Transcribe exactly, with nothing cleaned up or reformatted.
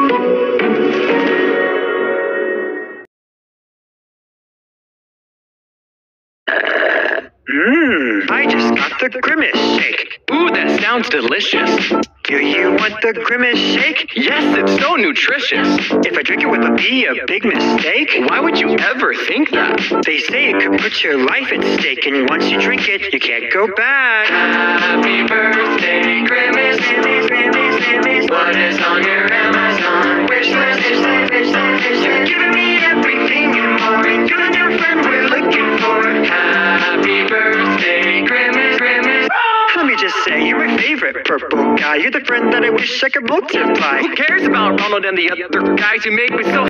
Mmm, I just got the Grimace shake. Ooh, that sounds delicious. Do you want the Grimace shake? Yes, it's so nutritious. If I drink it, would it be a big mistake? Why would you ever think that? They say it could put your life at stake, and once you drink it, you can't go back. Happy birthday, Grimace. What is on your Amazon wish list? You're giving me everything and more, and you're the new friend we're looking for. Happy birthday, Grimace, Grimace. Let me just say, you're my favorite purple guy. You're the friend that I wish I could multiply. Who cares about Ronald and the other guys who made me so